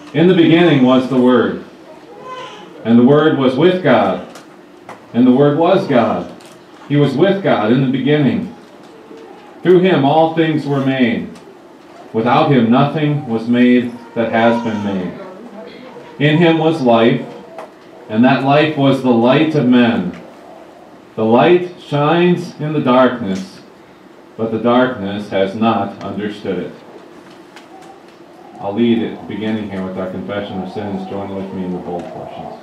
In the beginning was the Word, and the Word was with God, and the Word was God. He was with God in the beginning. Through him all things were made. Without him nothing was made that has been made. In him was life, and that life was the light of men. The light shines in the darkness, but the darkness has not understood it. I'll lead it beginning here with our confession of sins. Join with me in the bold portions.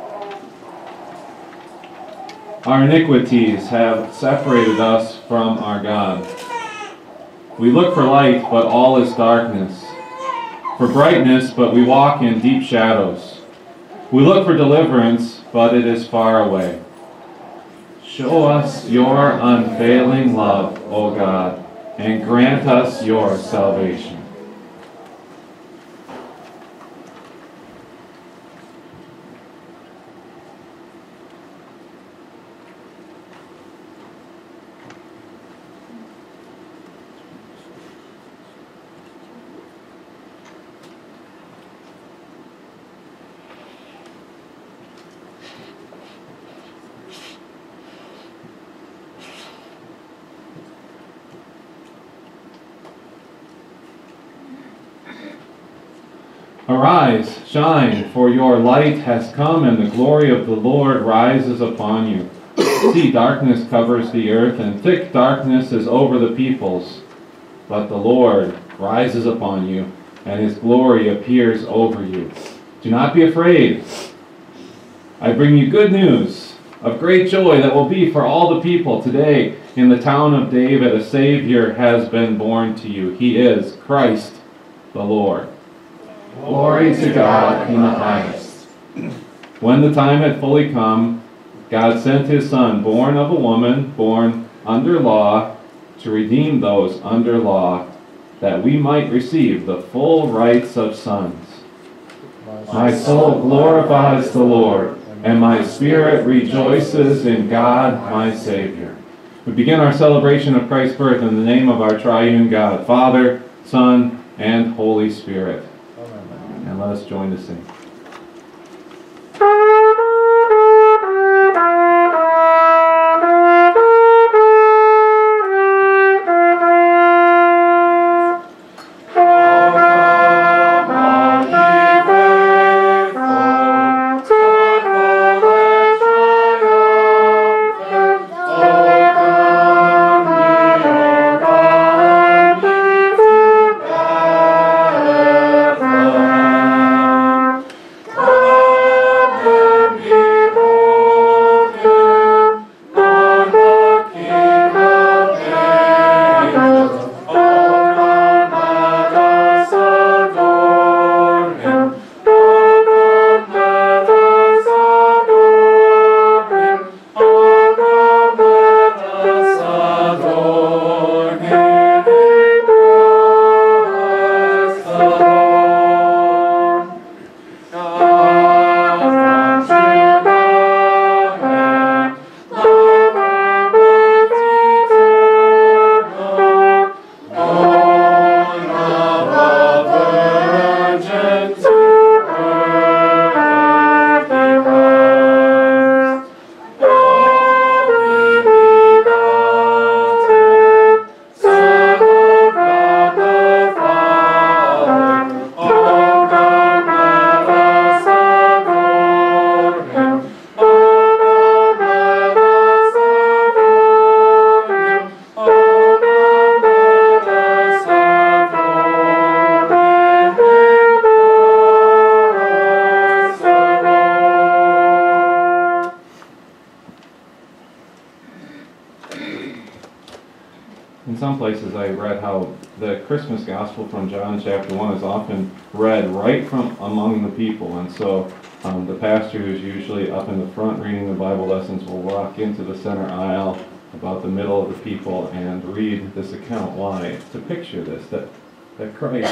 Our iniquities have separated us from our God. We look for light, but all is darkness. For brightness, but we walk in deep shadows. We look for deliverance, but it is far away. Show us your unfailing love, O God, and grant us your salvation. Arise, shine, for your light has come, and the glory of the Lord rises upon you. See, darkness covers the earth, and thick darkness is over the peoples. But the Lord rises upon you, and his glory appears over you. Do not be afraid. I bring you good news of great joy that will be for all the people. Today, in the town of David, a Savior has been born to you. He is Christ the Lord. Glory to God in the highest. When the time had fully come, God sent his Son, born of a woman, born under law, to redeem those under law, that we might receive the full rights of sons. My soul glorifies the Lord, and my spirit rejoices in God my Savior. We begin our celebration of Christ's birth in the name of our triune God, Father, Son, and Holy Spirit. And let us join to sing. In some places I read how the Christmas Gospel from John chapter 1 is often read right from among the people, and so the pastor who's usually up in the front reading the Bible lessons will walk into the center aisle about the middle of the people and read this account. Why? To picture this, that Christ,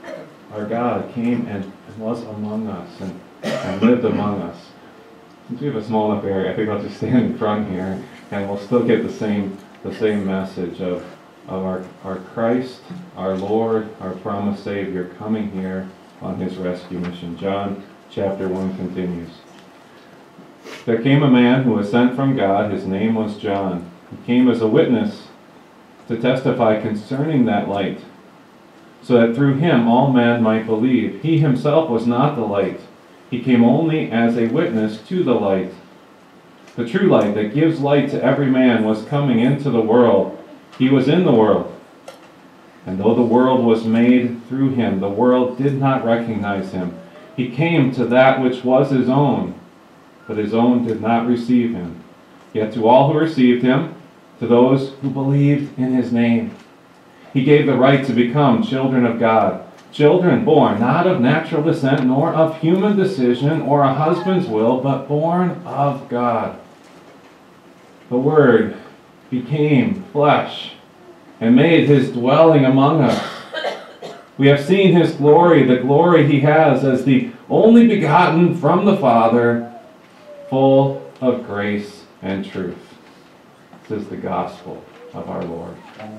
our God, came and was among us and lived among us. Since we have a small enough area, I think I'll just stand in front here and we'll still get the same message of our Christ, our Lord, our promised Savior coming here on his rescue mission. John chapter 1 continues. There came a man who was sent from God. His name was John. He came as a witness to testify concerning that light, so that through him all men might believe. He himself was not the light. He came only as a witness to the light. The true light that gives light to every man was coming into the world. He was in the world. And though the world was made through him, the world did not recognize him. He came to that which was his own, but his own did not receive him. Yet to all who received him, to those who believed in his name, he gave the right to become children of God. Children born not of natural descent, nor of human decision or a husband's will, but born of God. The Word became flesh and made his dwelling among us. We have seen his glory, the glory he has as the only begotten from the Father, full of grace and truth. This is the gospel of our Lord.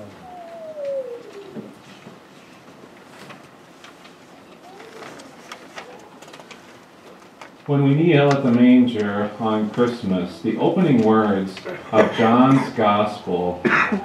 When we kneel at the manger on Christmas, the opening words of John's gospel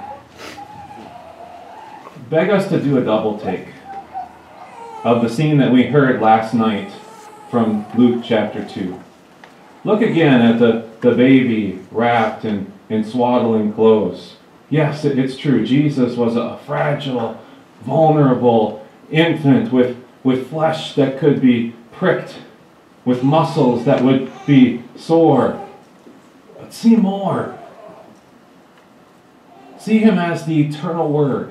beg us to do a double take of the scene that we heard last night from Luke chapter 2. Look again at the baby wrapped in swaddling clothes. Yes, it's true. Jesus was a fragile, vulnerable infant with flesh that could be pricked, with muscles that would be sore. But see more. See him as the eternal Word.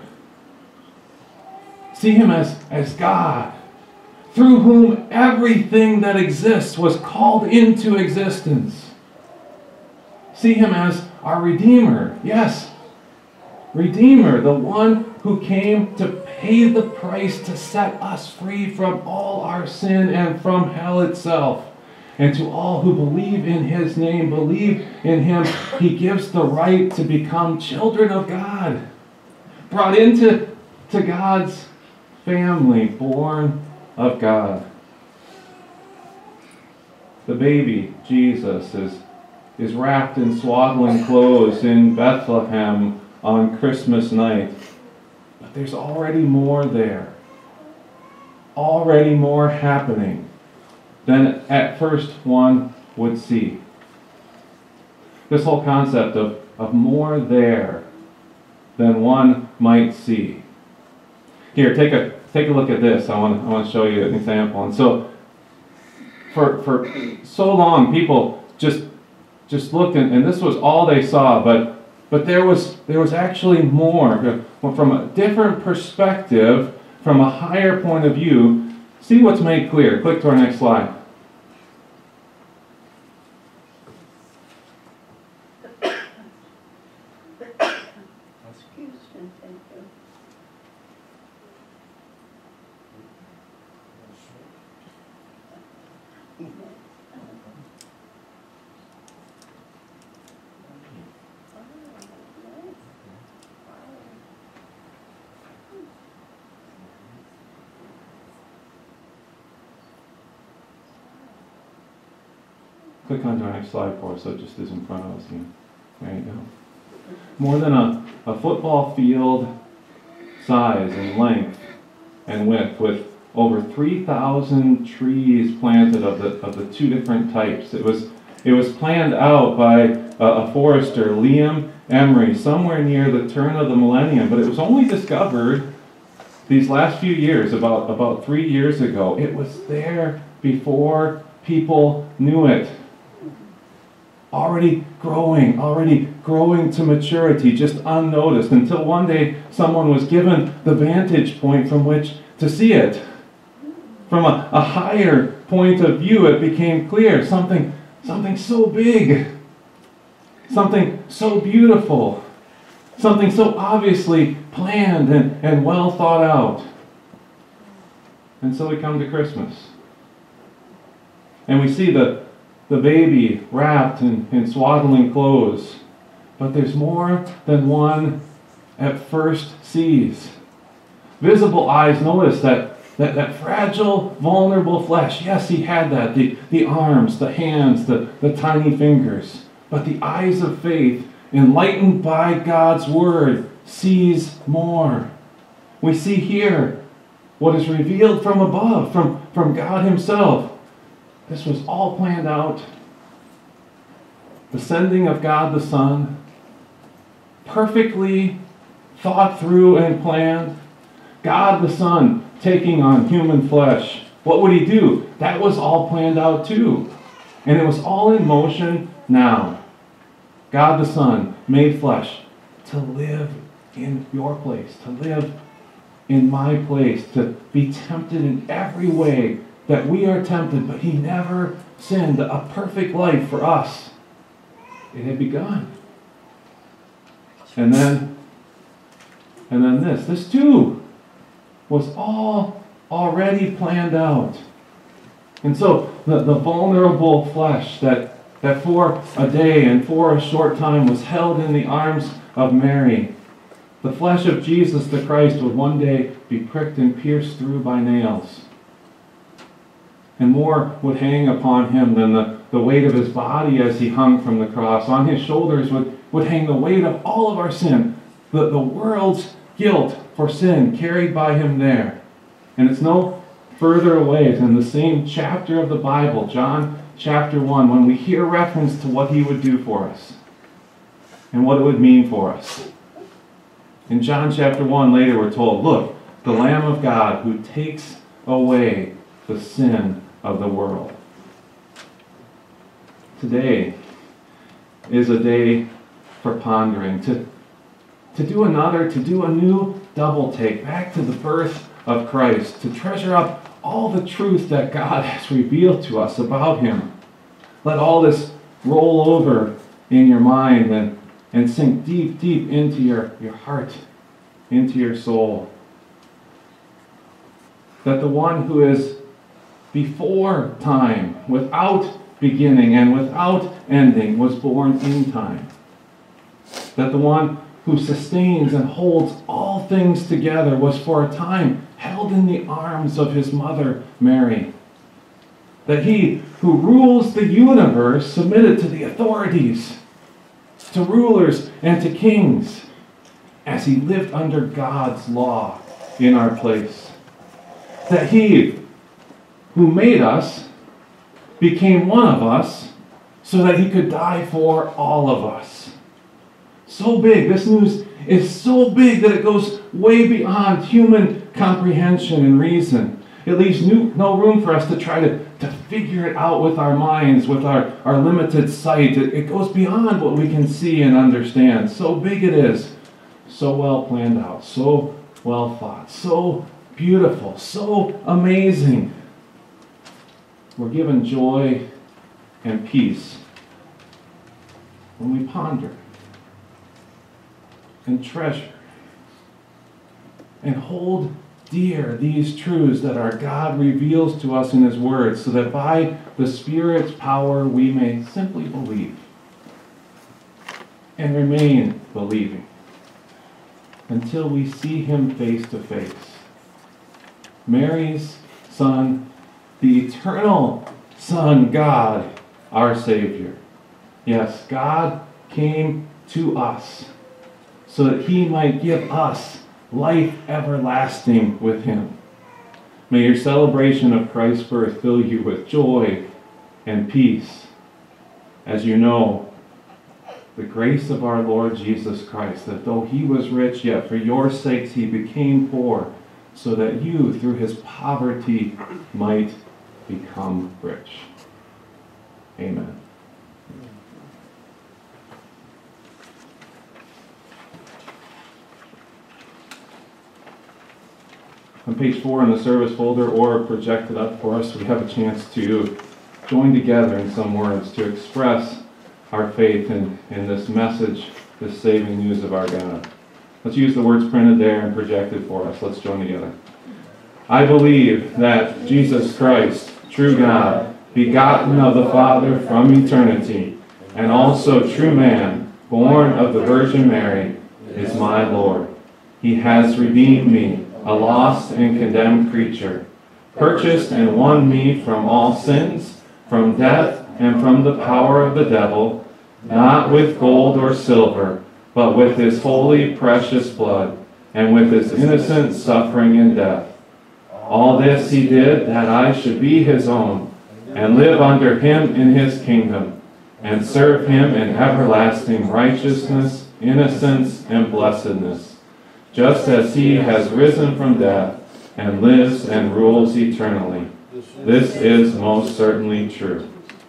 See him as God, through whom everything that exists was called into existence. See him as our Redeemer. Yes, Redeemer, the one who came to pay the price to set us free from all our sin and from hell itself. And to all who believe in his name, believe in him, he gives the right to become children of God, brought into God's family, born of God. The baby, Jesus, is wrapped in swaddling clothes in Bethlehem on Christmas night. But there's already more there. Already more happening than at first one would see. This whole concept of more there than one might see. Here, take a look at this. I want to show you an example. And so, for so long, people just looked, and this was all they saw. But there was actually more from a different perspective, from a higher point of view. See what's made clear. Click to our next slide. Click on to our next slide for us, so it just is in front of us here. There you go. More than a football field size and length and width, with over 3,000 trees planted of the two different types. It was planned out by a forester, Liam Emery, somewhere near the turn of the millennium, but it was only discovered these last few years, about 3 years ago. It was there before people knew it. Already growing to maturity, just unnoticed, until one day someone was given the vantage point from which to see it. From a higher point of view, it became clear something so big, something so beautiful, something so obviously planned and well thought out. And so we come to Christmas. And we see the baby wrapped in swaddling clothes. But there's more than one at first sees. Visible eyes notice that that fragile, vulnerable flesh. Yes, he had that. The arms, the hands, the tiny fingers. But the eyes of faith, enlightened by God's word, sees more. We see here what is revealed from above, from God himself. This was all planned out. The sending of God the Son, perfectly thought through and planned. God the Son taking on human flesh. What would he do? That was all planned out too. And it was all in motion now. God the Son made flesh to live in your place, to live in my place, to be tempted in every way that we are tempted, but he never sinned. A perfect life for us. It had begun. And then this too was all already planned out. And so the vulnerable flesh that for a day and for a short time was held in the arms of Mary, the flesh of Jesus the Christ would one day be pricked and pierced through by nails. And more would hang upon him than the weight of his body as he hung from the cross. On his shoulders would hang the weight of all of our sin, the world's guilt for sin carried by him there. And it's no further away than the same chapter of the Bible, John chapter 1, when we hear reference to what he would do for us and what it would mean for us. In John chapter 1, later we're told, look, the Lamb of God who takes away the sin of the world. Today is a day for pondering, to do a new double take, back to the birth of Christ, to treasure up all the truth that God has revealed to us about him. Let all this roll over in your mind and sink deep, deep into your heart, into your soul. That the one who is before time, without beginning and without ending, was born in time. That the one who sustains and holds all things together was for a time held in the arms of his mother, Mary. That he who rules the universe submitted to the authorities, to rulers and to kings, as he lived under God's law in our place. That he who made us became one of us so that he could die for all of us. So big. This news is so big that it goes way beyond human comprehension and reason. It leaves no room for us to try to figure it out with our minds, with our limited sight. It goes beyond what we can see and understand. So big it is. So well planned out. So well thought. So beautiful. So amazing. We're given joy and peace when we ponder and treasure and hold dear these truths that our God reveals to us in his word, so that by the Spirit's power we may simply believe and remain believing until we see him face to face. Mary's Son, the eternal Son, God, our Savior. Yes, God came to us so that he might give us life everlasting with him. May your celebration of Christ's birth fill you with joy and peace as you know the grace of our Lord Jesus Christ, that though he was rich, yet for your sakes he became poor, so that you through his poverty might become rich. Amen. On page 4 in the service folder, or projected up for us, we have a chance to join together in some words to express our faith in this message, this saving news of our God. Let's use the words printed there and projected for us. Let's join together. I believe that Jesus Christ, true God, begotten of the Father from eternity, and also true man, born of the Virgin Mary, is my Lord. He has redeemed me, a lost and condemned creature, purchased and won me from all sins, from death, and from the power of the devil, not with gold or silver, but with his holy, precious blood, and with his innocent suffering and death. All this he did that I should be his own, and live under him in his kingdom, and serve him in everlasting righteousness, innocence, and blessedness, just as he has risen from death, and lives and rules eternally. This is most certainly true.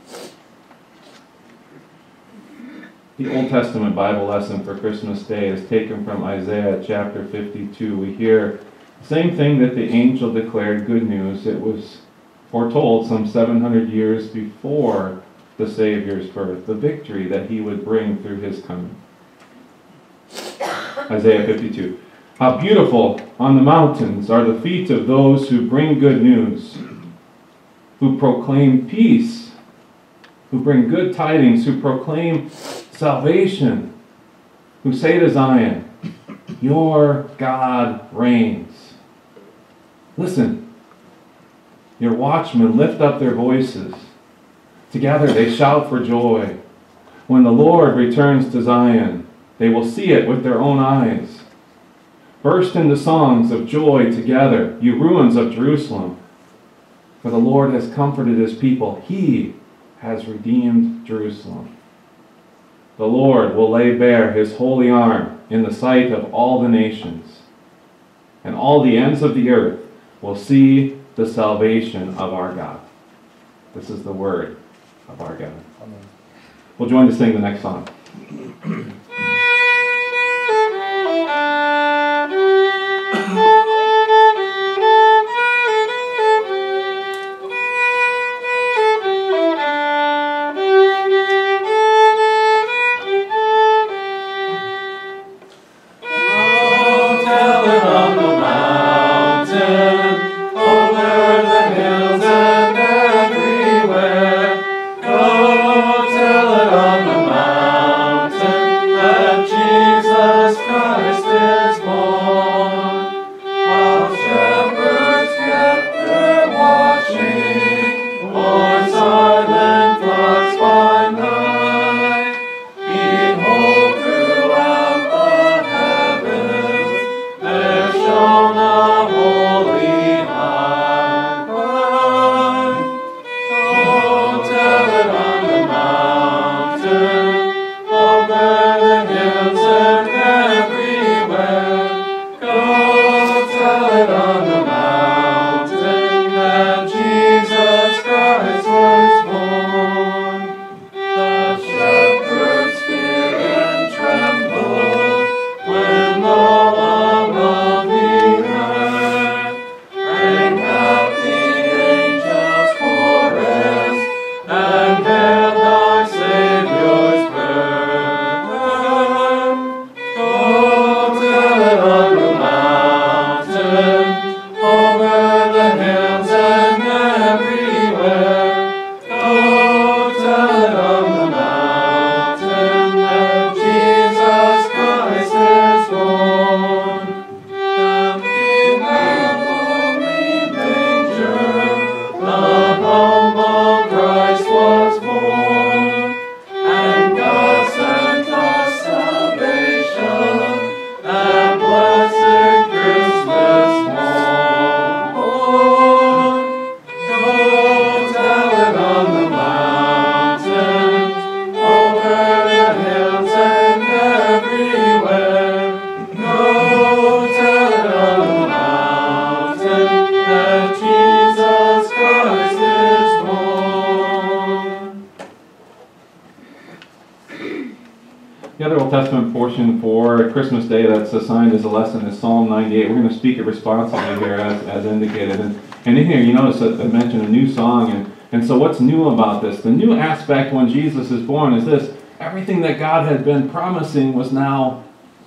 The Old Testament Bible lesson for Christmas Day is taken from Isaiah chapter 52. We hear the same thing that the angel declared good news. It was foretold some 700 years before the Savior's birth, the victory that he would bring through his coming. Isaiah 52. How beautiful on the mountains are the feet of those who bring good news, who proclaim peace, who bring good tidings, who proclaim salvation, who say to Zion, your God reigns. Listen, your watchmen lift up their voices. Together they shout for joy. When the Lord returns to Zion, they will see it with their own eyes. Burst into songs of joy together, you ruins of Jerusalem. For the Lord has comforted his people. He has redeemed Jerusalem. The Lord will lay bare his holy arm in the sight of all the nations, and all the ends of the earth will see the salvation of our God. This is the word of our God. Amen. We'll join to sing the next song. The other Old Testament portion for Christmas Day that's assigned as a lesson is Psalm 98. We're going to speak it responsibly here as indicated. And in here you notice that I mentioned a new song. And so what's new about this? The new aspect when Jesus is born is this. Everything that God had been promising was now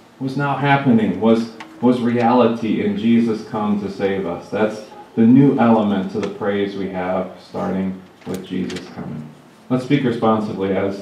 happening, was reality, and Jesus comes to save us. That's the new element to the praise we have, starting with Jesus coming. Let's speak responsibly as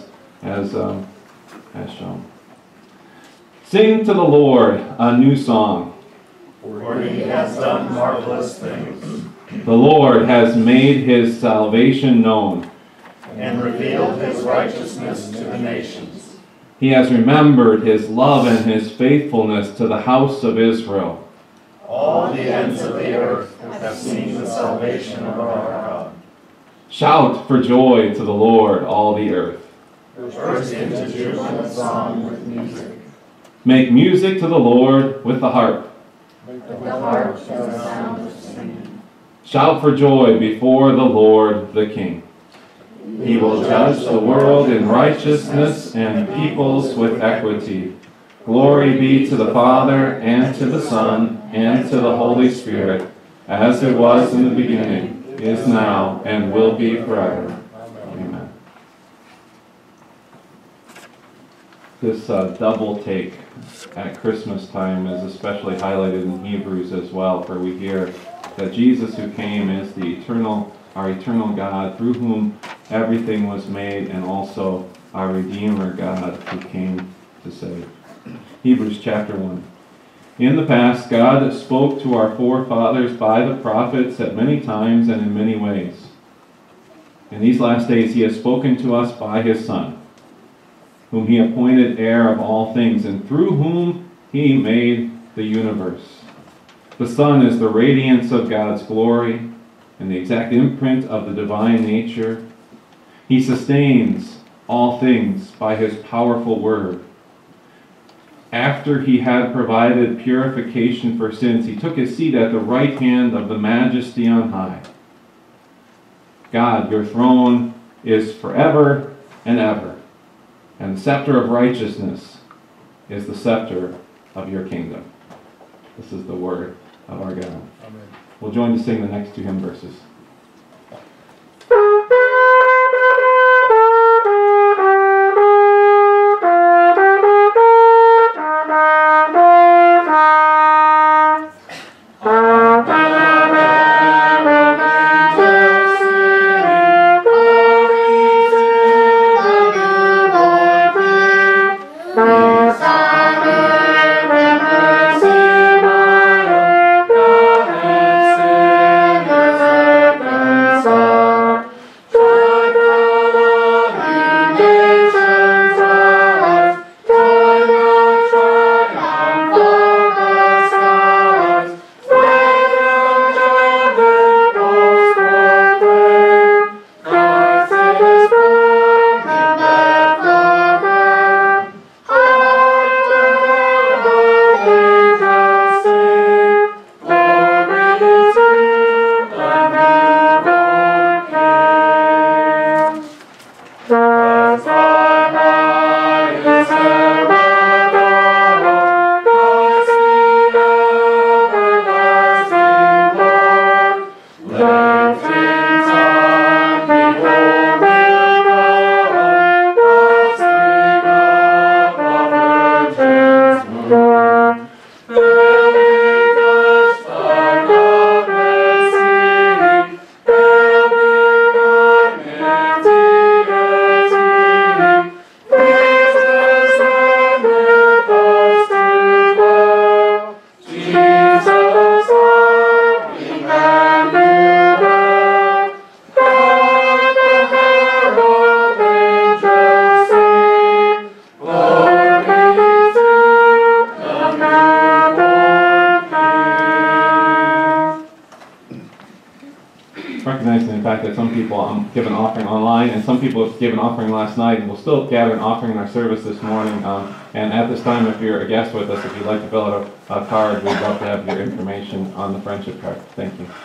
shown. Sing to the Lord a new song. For he has done marvelous things. The Lord has made his salvation known and revealed his righteousness to the nations. He has remembered his love and his faithfulness to the house of Israel. All the ends of the earth have seen the salvation of our God. Shout for joy to the Lord, all the earth. Burst into jubilant song with music. Make music to the Lord with the harp. The harp is the sound of singing. Shout for joy before the Lord the King. He will judge the world in righteousness and peoples with equity. Glory be to the Father, and to the Son, and to the Holy Spirit, as it was in the beginning, is now, and will be forever. Amen. This double take at Christmas time is especially highlighted in Hebrews as well, for we hear that Jesus who came is our eternal God, through whom everything was made, and also our Redeemer God who came to save. Hebrews chapter 1. In the past, God spoke to our forefathers by the prophets at many times and in many ways. In these last days, he has spoken to us by his Son, whom he appointed heir of all things, and through whom he made the universe. The Son is the radiance of God's glory and the exact imprint of the divine nature. He sustains all things by his powerful word. After he had provided purification for sins, he took his seat at the right hand of the Majesty on high. God, your throne is forever and ever, and the scepter of righteousness is the scepter of your kingdom. This is the word of our God. Amen. We'll join to sing the next two hymn verses. Recognizing the fact that some people give an offering online, and some people gave an offering last night, and we'll still gather an offering in our service this morning. And at this time, if you're a guest with us, if you'd like to fill out a card, we'd love to have your information on the friendship card. Thank you.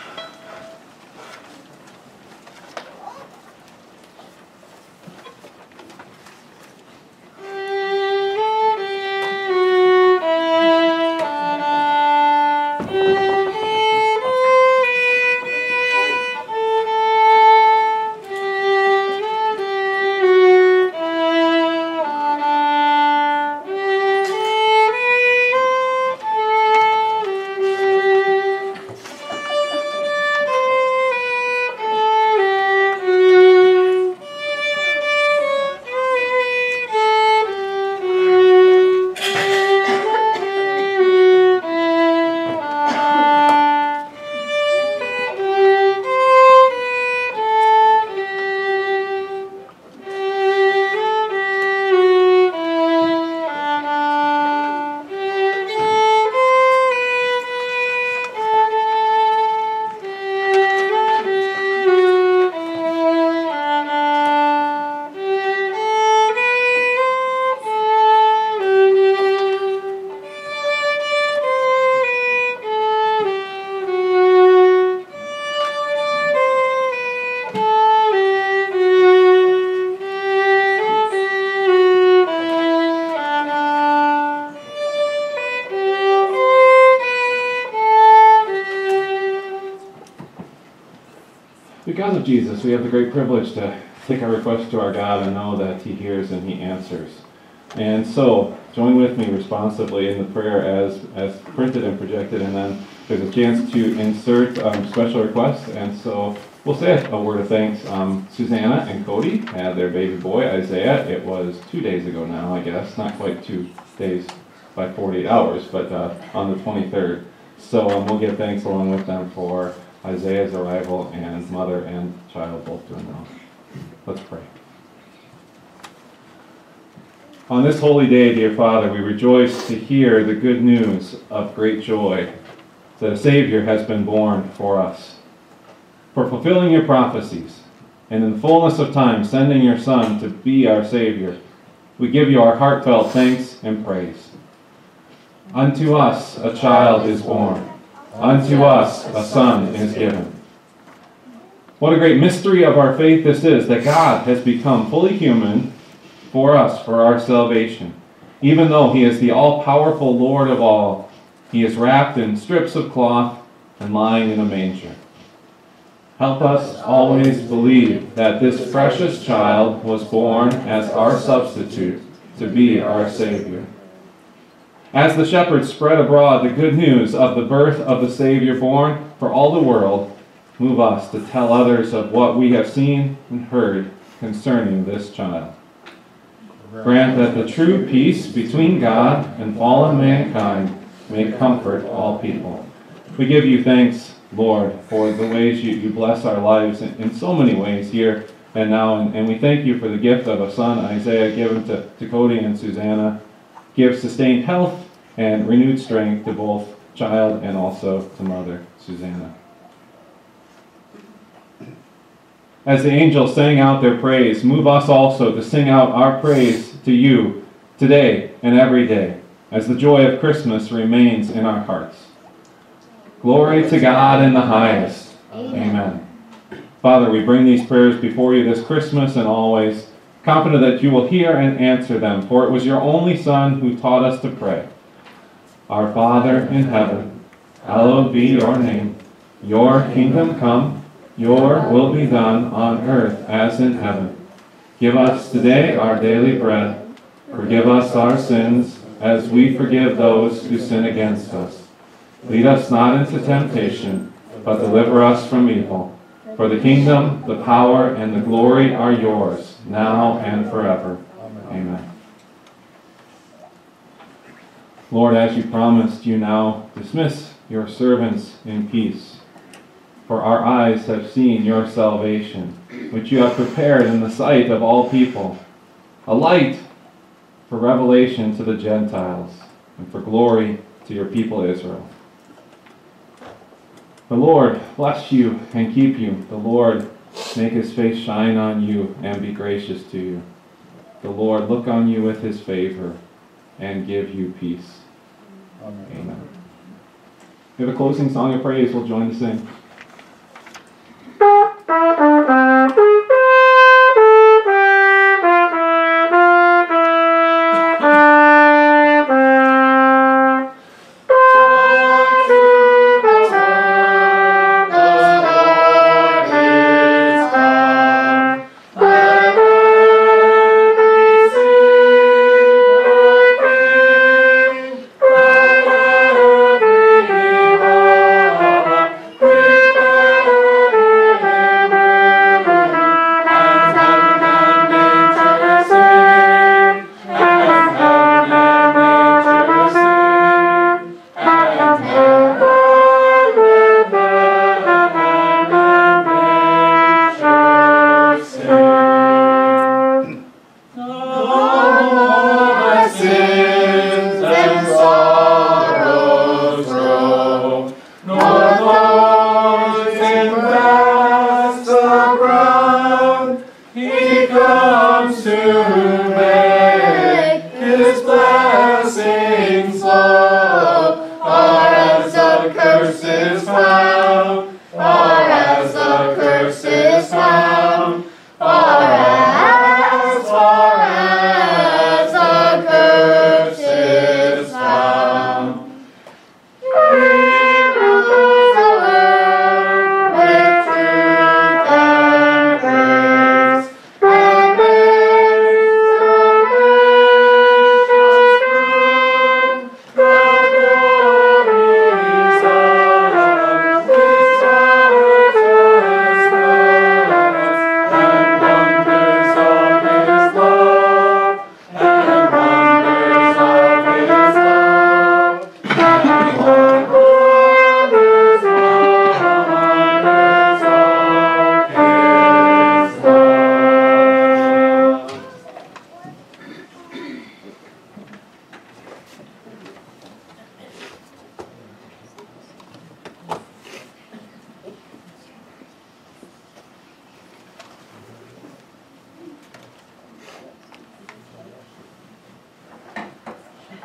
Jesus, we have the great privilege to take our request to our God and know that He hears and He answers. And so, join with me responsively in the prayer as printed and projected, and then there's a chance to insert special requests. And so, we'll say a word of thanks. Susanna and Cody had their baby boy, Isaiah. It was 2 days ago now, I guess. Not quite 2 days by 48 hours, but on the 23rd. So we'll give thanks along with them for Isaiah's arrival, and mother and child both doing well. Let's pray. On this holy day, dear Father, we rejoice to hear the good news of great joy that a Savior has been born for us. For fulfilling your prophecies, and in the fullness of time sending your Son to be our Savior, we give you our heartfelt thanks and praise. Unto us a child is born. Unto us a Son is given. What a great mystery of our faith this is, that God has become fully human for us, for our salvation. Even though He is the all-powerful Lord of all, He is wrapped in strips of cloth and lying in a manger. Help us always believe that this precious child was born as our substitute to be our Savior. As the shepherds spread abroad the good news of the birth of the Savior born for all the world, move us to tell others of what we have seen and heard concerning this child. Grant that the true peace between God and fallen mankind may comfort all people. We give you thanks, Lord, for the ways you bless our lives in so many ways here and now. And we thank you for the gift of a son, Isaiah, given to Cody and Susanna. Give sustained health and renewed strength to both child and also to mother, Susanna. As the angels sang out their praise, move us also to sing out our praise to you today and every day, as the joy of Christmas remains in our hearts. Glory to God in the highest. Amen. Father, we bring these prayers before you this Christmas and always, confident that you will hear and answer them, for it was your only Son who taught us to pray. Our Father in heaven, hallowed be your name. Your kingdom come, your will be done on earth as in heaven. Give us today our daily bread. Forgive us our sins as we forgive those who sin against us. Lead us not into temptation, but deliver us from evil. For the kingdom, the power, and the glory are yours, now and forever. Amen. Lord, as you promised, you now dismiss your servants in peace. For our eyes have seen your salvation, which you have prepared in the sight of all people, a light for revelation to the Gentiles, and for glory to your people Israel. The Lord bless you and keep you. The Lord make his face shine on you and be gracious to you. The Lord look on you with his favor and give you peace. Amen. We have a closing song of praise. We'll join to sing. Praise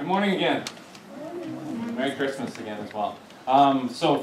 Good morning again. Merry Christmas again as well. So